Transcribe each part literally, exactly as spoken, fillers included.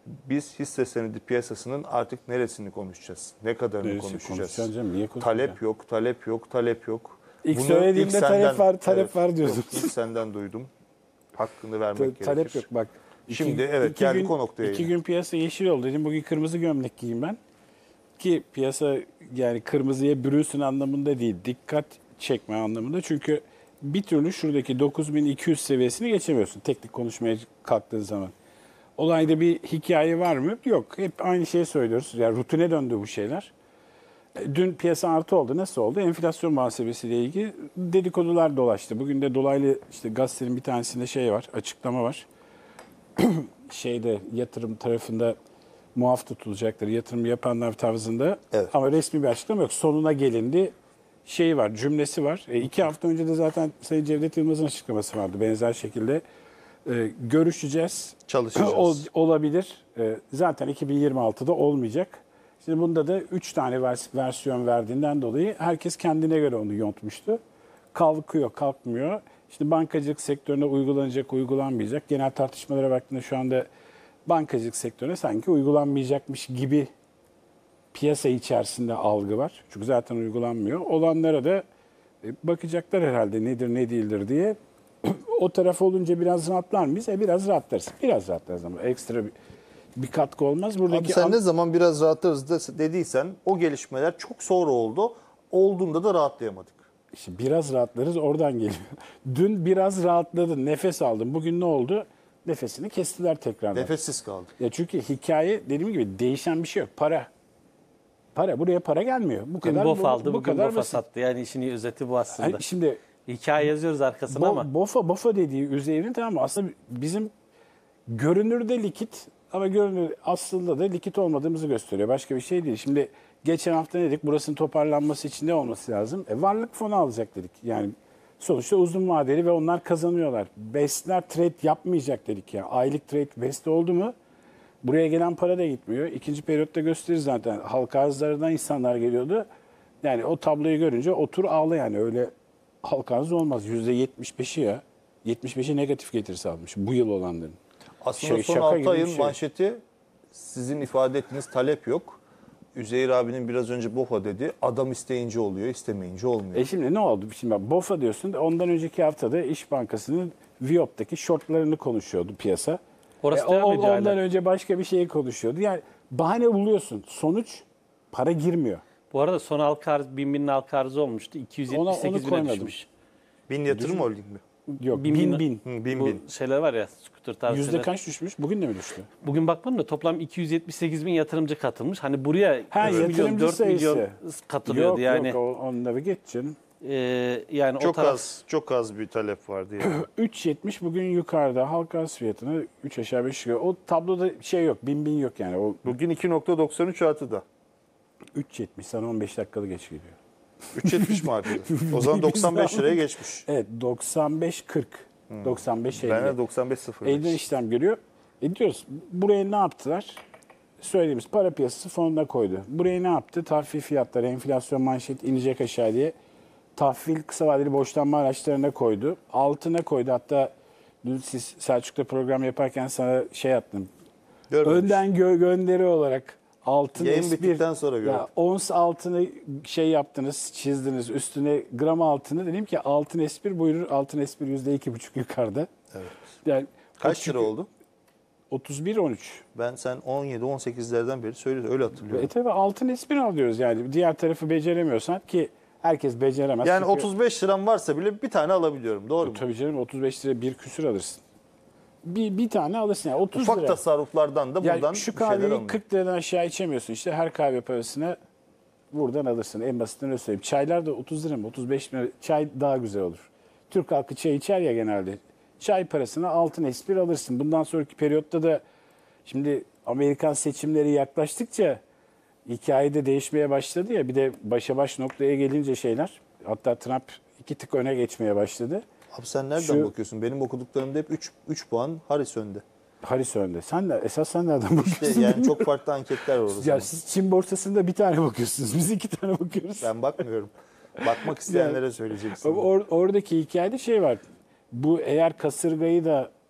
biz hisse senedi piyasasının artık neresini konuşacağız? Ne kadarını Neresi konuşacağız? Canım, niye Talep yok, talep yok, talep yok. İlk Bunu söylediğimde ilk talep senden, var, talep evet, var diyordum. yok, ilk senden duydum. Hakkını vermek Ta- gerekir. Talep yok bak. Şimdi iki, evet iki geldik gün, o noktaya. İki yine. gün piyasa yeşil oldu dedim. Bugün kırmızı gömlek giyeyim ben. Ki piyasa yani kırmızıya bürünsün anlamında değil. Dikkat çekme anlamında. Çünkü bir türlü şuradaki dokuz bin iki yüz seviyesini geçemiyorsun. Teknik konuşmaya kalktığın zaman. Olayda bir hikaye var mı? Yok. Hep aynı şeyi söylüyoruz. Yani rutine döndü bu şeyler. Dün piyasa artı oldu. Nasıl oldu? Enflasyon muhasebesiyle ilgili dedikodular dolaştı. Bugün de dolaylı işte gazetenin bir tanesinde şey var, açıklama var. Şeyde yatırım tarafında muaf tutulacaktır. Yatırım yapanlar tarzında. Evet. Ama resmi bir açıklama yok. Sonuna gelindi. Şey var, cümlesi var. E, iki hafta önce de zaten Sayın Cevdet Yılmaz'ın açıklaması vardı. Benzer şekilde e, görüşeceğiz. Çalışacağız. Ol, olabilir. E, zaten iki bin yirmi altıda olmayacak. Şimdi bunda da üç tane vers- versiyon verdiğinden dolayı herkes kendine göre onu yontmuştu. Kalkıyor, kalkmıyor. İşte bankacılık sektörüne uygulanacak, uygulanmayacak. Genel tartışmalara baktığında şu anda bankacılık sektörüne sanki uygulanmayacakmış gibi piyasa içerisinde algı var. Çünkü zaten uygulanmıyor. Olanlara da e, bakacaklar herhalde nedir ne değildir diye. O taraf olunca biraz rahatlar mıyız? E biraz rahatlarız. Biraz rahatlarız ama ekstra bir, bir katkı olmaz. Buradaki Abi sen an- ne zaman biraz rahatlarız da dediysen o gelişmeler çok sonra oldu. Olduğunda da rahatlayamadık. İşte biraz rahatlarız oradan geliyor. Dün biraz rahatladın, nefes aldın. Bugün ne oldu? Nefesini kestiler tekrardan. Nefessiz kaldık. Ya çünkü hikaye dediğim gibi değişen bir şey yok. Para. Para. Buraya para gelmiyor. Bu Dün kadar BOF bu, aldı, bu bugün kadar BOF'a basit. sattı. Yani işin özeti bu aslında. Hani şimdi Hikaye yazıyoruz arkasına Bo, ama. BOF'a BOF'a dediği üzerine tamam mı? Aslında bizim görünürde likit ama görünür aslında da likit olmadığımızı gösteriyor. Başka bir şey değil. Şimdi geçen hafta ne dedik? Burasının toparlanması için ne olması lazım? E, varlık fonu alacak dedik. Yani sonuçta uzun vadeli ve onlar kazanıyorlar. BES'ler trade yapmayacak dedik ya. Aylık trade BES'te oldu mu? Buraya gelen para da gitmiyor. İkinci periyotta gösterir zaten. Halka arzlardan insanlar geliyordu. Yani o tabloyu görünce otur ağla yani. Öyle halka arz olmaz. yüzde yetmiş beşi ya. yetmiş beşi negatif getirisi almış bu yıl olanların. Aslında Şey, son şaka altı gibi bir ayın şey. manşeti sizin ifade ettiğiniz talep yok. Üzeyir abinin biraz önce BOFA dedi. Adam isteyince oluyor, istemeyince olmuyor. E şimdi ne oldu? Şimdi bak, BOFA diyorsun. Ondan önceki haftada İş Bankası'nın Viyop'taki shortlarını konuşuyordu piyasa. Orası E, devam o- ediyor hala. ondan önce başka bir şeyi konuşuyordu. Yani bahane buluyorsun. Sonuç para girmiyor. Bu arada son halka arz, bin binin halka arzı olmuştu. iki yüz yetmiş sekiz Ona- onu bine koymadım. düşmüş. Bin yatırım holding mi? Yok Bin bin bin- bin. Hı, bin Bu bin. şeyler var ya, scooter tarzı Yüzde şeyler. kaç düşmüş? Bugün de mi düştü? Bugün bakmadım da toplam iki yüz yetmiş sekiz bin yatırımcı katılmış. Hani buraya Ha, üç milyon, yatırımcı dört sayısı. milyon katılıyordu Yok yani. yok o- onları geç canım. E, yani o Çok taraf, az, çok az bir talep vardı yani. üç yetmiş bugün yukarıda. Halka arz fiyatını üç aşağı beş yukarı. O tabloda şey yok. Bin bin yok yani. O Bugün iki nokta doksan üç artıda. üç yetmiş sana on beş dakikalı geç geliyor. üç yetmiş mi artıda? O zaman doksan beş liraya geçmiş. Evet doksan beş kırk. doksan beş elli. Ben de doksan beş sıfır beş. Elden işlem görüyor. E diyoruz buraya ne yaptılar? Söylediğimiz para piyasası fonuna koydu. Buraya ne yaptı? Tahvil fiyatları, enflasyon manşet inecek aşağı diye tahvil kısa vadeli borçlanma araçlarına koydu. Altına koydu. Hatta dün siz Selçuk'ta program yaparken sana şey attım. Görmemiş. Önden gö- gönderi olarak altın Yayın S bir, bittikten sonra gördüm. ya ons altını şey yaptınız, çizdiniz. Üstüne gram altını dedim ki altın S bir buyurur. Altın S bir yüzde iki buçuk yukarıda. Evet. Yani Kaç lira oldu? otuz bir on üç. Ben sen on yedi on sekizlerden beri söylüyorsun. Öyle hatırlıyorum. E tabi altın S bir alıyoruz yani. Diğer tarafı beceremiyorsan ki herkes beceremez. Yani Çünkü- otuz beş liram varsa bile bir tane alabiliyorum. Doğru mu? Tabii canım otuz beş lira bir küsür alırsın. Bir, bir tane alırsın yani otuz Ufak lira. tasarruflardan da Yani buradan şu bir şeyler kahveyi alınıyor. kırk liradan aşağı içemiyorsun. İşte her kahve parasını buradan alırsın. En basitinden öyle söyleyeyim. Çaylar da otuz lira mı otuz beş lira. Çay daha güzel olur. Türk halkı çay içer ya genelde. Çay parasını altın S bir alırsın. Bundan sonraki periyotta da şimdi Amerikan seçimleri yaklaştıkça hikayede değişmeye başladı ya. Bir de başa baş noktaya gelince şeyler. Hatta Trump iki tık öne geçmeye başladı. Abi sen nereden Şu- bakıyorsun? Benim okuduklarımda hep üç puan Harris önde. Haris önde. Sen de esas sen nereden bakıyorsun? İşte yani çok farklı anketler var orada. Ya siz Çin borsasında bir tane bakıyorsunuz. Biz iki tane bakıyoruz. Ben bakmıyorum. Bakmak isteyenlere söyleyeceksin. Or- oradaki hikayede şey var. Bu eğer kasırgayı da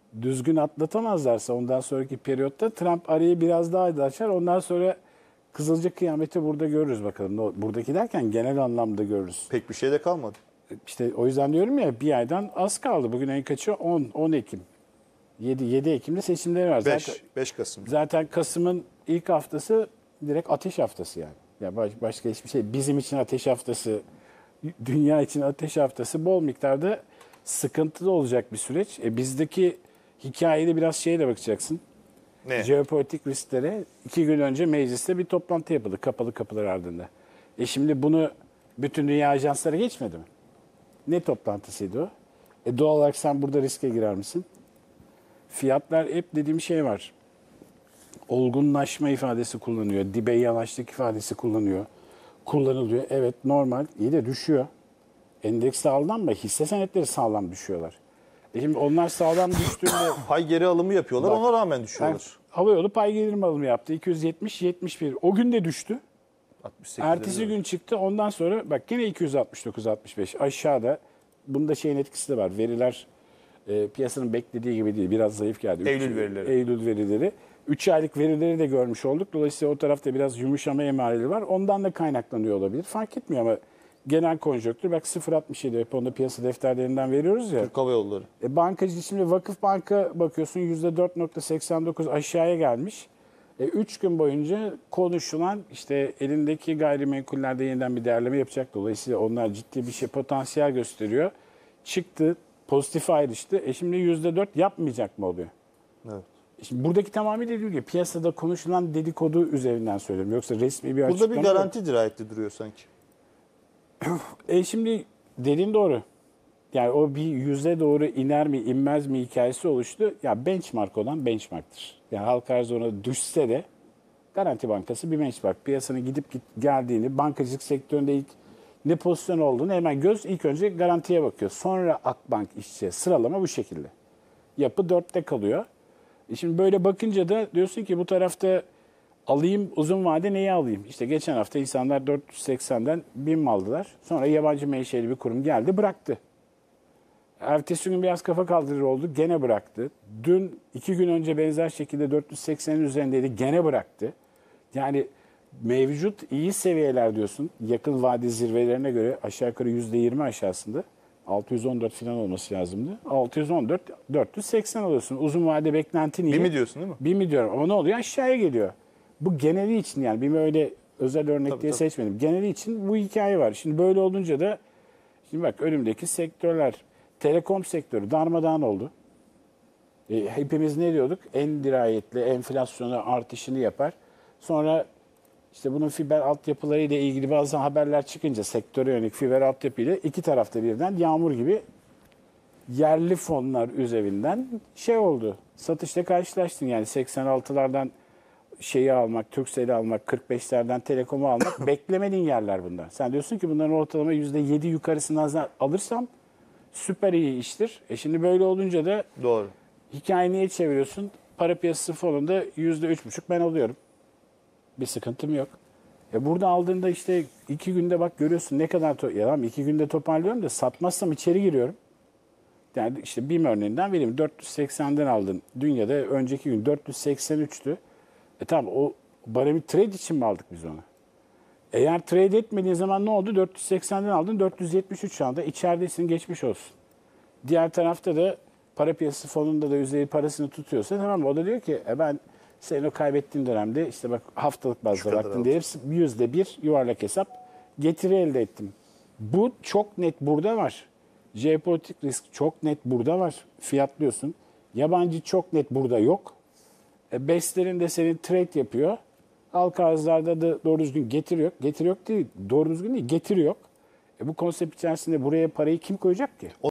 düzgün atlatamazlarsa ondan sonraki periyotta Trump arayı biraz daha da açar. Ondan sonra Kızılcık kıyameti burada görürüz bakalım. O- Buradaki derken genel anlamda görürüz. Pek bir şey de kalmadı. İşte o yüzden diyorum ya bir aydan az kaldı. Bugün ayın kaçı? on, on Ekim. yedi, yedi Ekim'de seçimleri var. beş, Zaten, beş Kasım. zaten Kasım'ın ilk haftası direkt ateş haftası yani. Ya baş- başka hiçbir şey. Bizim için ateş haftası, dünya için ateş haftası bol miktarda sıkıntılı olacak bir süreç. E bizdeki hikayede biraz şeye de bakacaksın. Ne? Jeopolitik risklere iki gün önce mecliste bir toplantı yapıldı kapalı kapılar ardında. E şimdi bunu bütün dünya ajanslara geçmedi mi? Ne toplantısıydı o? E doğal olarak sen burada riske girer misin? Fiyatlar hep dediğim şey var. Olgunlaşma ifadesi kullanıyor. Dibe yanaştık ifadesi kullanıyor. Kullanılıyor. Evet normal. İyi de düşüyor. Endeks sağlam mı? Hisse senetleri sağlam düşüyorlar. E şimdi onlar sağlam düştüğünde Pay geri alımı yapıyorlar, Bak, ona rağmen düşüyorlar. havayolu pay gelir alımı yaptı. iki yüz yetmiş yetmiş bir. O gün de düştü. altmış sekiz Ertesi gün çıktı. Ondan sonra bak yine iki yüz altmış dokuz altmış beş aşağıda. Bunda şeyin etkisi de var. Veriler e, piyasanın beklediği gibi değil. Biraz zayıf geldi. Eylül Üç- verileri. Eylül verileri. üç aylık verileri de görmüş olduk. Dolayısıyla o tarafta biraz yumuşama emareleri var. Ondan da kaynaklanıyor olabilir. Fark etmiyor ama genel konjonktür. Bak sıfır virgül altmış yedi hep onda piyasa defterlerinden veriyoruz ya. Türk Hava Yolları. E, bankacı şimdi Vakıf Banka bakıyorsun yüzde dört virgül seksen dokuz aşağıya gelmiş. üç gün boyunca konuşulan işte elindeki gayrimenkullerde yeniden bir değerleme yapacak. Dolayısıyla onlar ciddi bir şey potansiyel gösteriyor. Çıktı, pozitif ayrıştı. E şimdi yüzde dört yapmayacak mı oluyor? Evet. E Şimdi buradaki tamamıyla dediğim gibi piyasada konuşulan dedikodu üzerinden söylüyorum. Yoksa resmi bir Burada açıklama bir yok. garanti dirayetli duruyor sanki. E şimdi dediğin doğru. Yani o bir yüze doğru iner mi inmez mi hikayesi oluştu. Ya benchmark olan benchmarktır. Yani halka arz ona düşse de Garanti Bankası bir benchmark. Piyasanın gidip git geldiğini, bankacılık sektöründe ilk ne pozisyon olduğunu hemen göz ilk önce garantiye bakıyor. Sonra Akbank işçiye sıralama bu şekilde. Yapı dörtte kalıyor. E şimdi böyle bakınca da diyorsun ki bu tarafta alayım uzun vade neyi alayım? İşte geçen hafta insanlar dört yüz seksenden bin mi aldılar? Sonra yabancı menşeli bir kurum geldi bıraktı. Ertesi gün biraz kafa kaldırır oldu. Gene bıraktı. Dün iki gün önce benzer şekilde dört yüz seksenin üzerindeydi. Gene bıraktı. Yani mevcut iyi seviyeler diyorsun. Yakın vade zirvelerine göre aşağı yukarı yüzde yirmi aşağısında. altı yüz on dört falan olması lazımdı. altı yüz on dört, dört yüz seksen alıyorsun. Uzun vade beklentin iyi. Bir mi diyorsun değil mi? Bir mi diyorum ama ne oluyor? Aşağıya geliyor. Bu geneli için yani bir öyle özel örnek Tabii, diye tabii. seçmedim. Geneli için bu hikaye var. Şimdi böyle olunca da şimdi bak önümdeki sektörler telekom sektörü darmadağın oldu. E, hepimiz ne diyorduk? En dirayetli enflasyona artışını yapar. Sonra işte bunun fiber altyapılarıyla ilgili bazı haberler çıkınca sektöre yönelik fiber altyapıyla iki tarafta birden yağmur gibi yerli fonlar üzerinden şey oldu. Satışla karşılaştın yani seksen altılardan şeyi almak, Turkcell'i almak, kırk beşlerden Telekom'u almak beklemediğin yerler bunlar. Sen diyorsun ki bunların ortalama yüzde yedi yukarısından alırsam süper iyi iştir. E şimdi böyle olunca da Doğru. hikayeyi niye çeviriyorsun? Para piyasası fonunda yüzde üç buçuk ben alıyorum. Bir sıkıntım yok. E burada aldığında işte iki günde bak görüyorsun ne kadar to- ya tamam iki günde toparlıyorum da satmazsam içeri giriyorum. Yani işte BİM örneğinden vereyim. dört yüz seksenden aldın. Dünyada önceki gün dört yüz seksen üçtü. E tamam o baremi trade için mi aldık biz onu? Eğer trade etmediğin zaman ne oldu? dört yüz seksenden aldın dört yüz yetmiş üç şu anda. İçeridesin geçmiş olsun. Diğer tarafta da para piyasası fonunda da yüzde parasını tutuyorsa tamam o da diyor ki e ben senin o kaybettiğin dönemde işte bak haftalık bazda kadar baktın aldım. diye yüzde bir yuvarlak hesap getiri elde ettim. Bu çok net burada var. Jeopolitik risk çok net burada var. Fiyatlıyorsun. Yabancı çok net burada yok. E, BES'lerin de senin trade yapıyor. Halka arzlarda da doğru düzgün getiri yok. Getiri yok değil. Doğru düzgün değil. Getiri yok. E, bu konsept içerisinde buraya parayı kim koyacak ki?